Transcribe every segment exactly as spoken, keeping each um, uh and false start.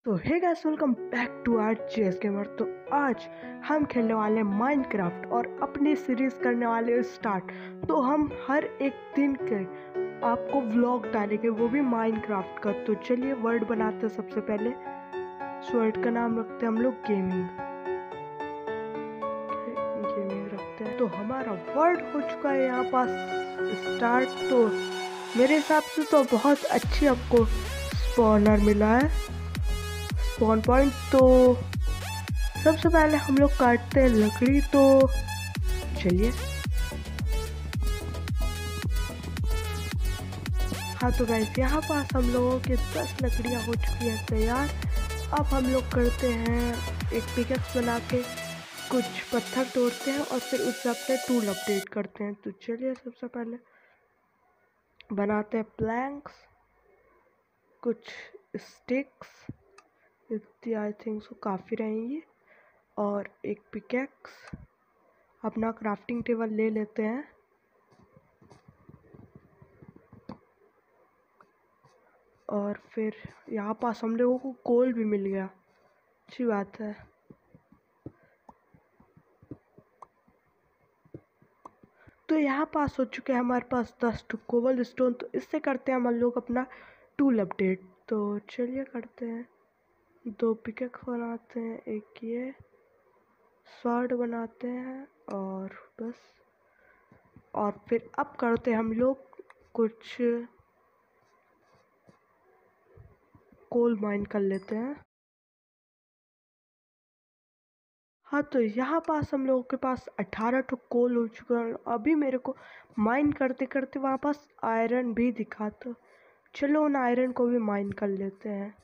तो hey guys, welcome back to R JS gamer. तो आज हम खेलने वाले हैं माइनक्राफ्ट और अपनी सीरीज करने वाले हैं स्टार्ट। तो हम हर एक दिन के आपको व्लॉग डालेंगे, वो भी माइनक्राफ्ट का। तो चलिए वर्ड बनाते हैं। सबसे पहले इस वर्ड का नाम रखते हैं हम लोग गेमिंग। गेमिंग रखते हैं। तो हमारा वर्ड हो चुका है यहाँ पास स्टार्ट। तो मेरे हिसाब से तो बहुत अच्छी आपको स्पॉनर मिला है, स्पॉन पॉइंट। तो सबसे पहले हम लोग काटते हैं लकड़ी। तो चलिए, हाँ तो गाइस यहाँ पास हम लोगों के दस लकड़ियाँ हो चुकी हैं तैयार। अब हम लोग करते हैं एक पिकैक्स बना के कुछ पत्थर तोड़ते हैं और फिर उससे अपने टूल अपडेट करते हैं। तो चलिए सबसे पहले बनाते हैं प्लैंक्स, कुछ स्टिक्स, इतनी आई थिंक सो काफ़ी रहेंगी, और एक पिकैक्स। अपना क्राफ्टिंग टेबल ले लेते हैं और फिर यहाँ पास हम लोगों को कोल भी मिल गया, अच्छी बात है। तो यहाँ पास हो चुके हैं हमारे पास दस टू कोबल स्टोन। तो इससे करते हैं हम लोग अपना टूल अपडेट। तो चलिए करते हैं, दो पिकैक्स बनाते हैं, एक ये स्वॉर्ड बनाते हैं और बस। और फिर अब करते हैं हम लोग कुछ कोल माइन कर लेते हैं। हाँ तो यहाँ पास हम लोगों के पास अठारह टू कोल हो चुका है। अभी मेरे को माइन करते करते वहाँ पास आयरन भी दिखा, तो चलो उन आयरन को भी माइन कर लेते हैं।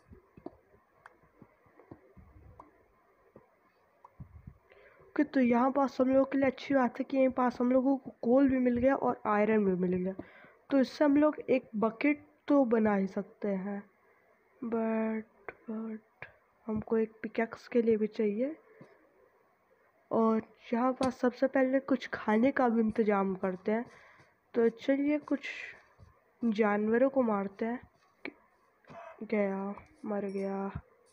ओके, तो यहाँ पास हम लोगों के लिए अच्छी बात है कि यहीं पास हम लोगों को कोल भी मिल गया और आयरन भी मिल गया। तो इससे हम लोग एक बकेट तो बना ही सकते हैं, बट बट हमको एक पिकैक्स के लिए भी चाहिए। और यहाँ पास सबसे पहले कुछ खाने का भी इंतज़ाम करते हैं। तो चलिए कुछ जानवरों को मारते हैं। गया, मर गया।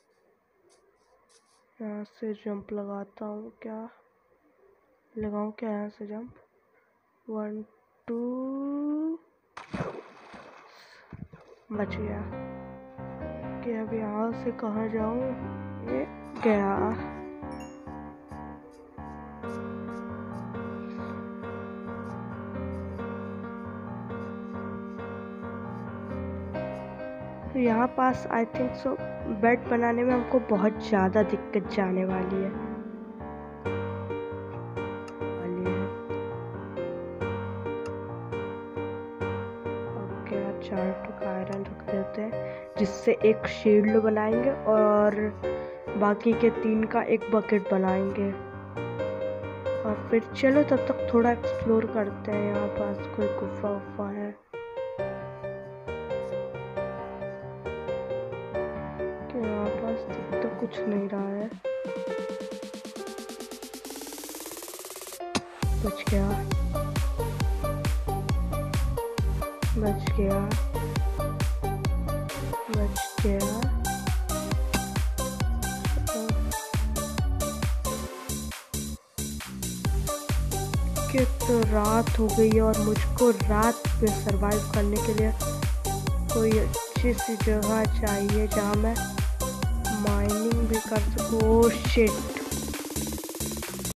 यहाँ से जंप लगाता हूँ, क्या लगाऊँ, क्या यहाँ से जंप, वन टू, बच गया। कि अब यहाँ से कहाँ जाऊँ, ये गया। तो यहाँ पास आई थिंक सो बेड बनाने में हमको बहुत ज़्यादा दिक्कत जाने वाली है वाली है ओके, चार टुक आयरन रख देते हैं, जिससे एक शील्ड बनाएंगे और बाकी के तीन का एक बकेट बनाएंगे। और फिर चलो तब तक थोड़ा एक्सप्लोर करते हैं। यहाँ पास कोई गुफा उफा है, यहाँ पास तो कुछ नहीं रहा है। बच गया, बच गया, बच गया। कि तो रात हो गई और मुझको रात में सरवाइव करने के लिए कोई अच्छी सी जगह चाहिए जहाँ मैं माइनिंग भी कर सकूँ। Oh shit,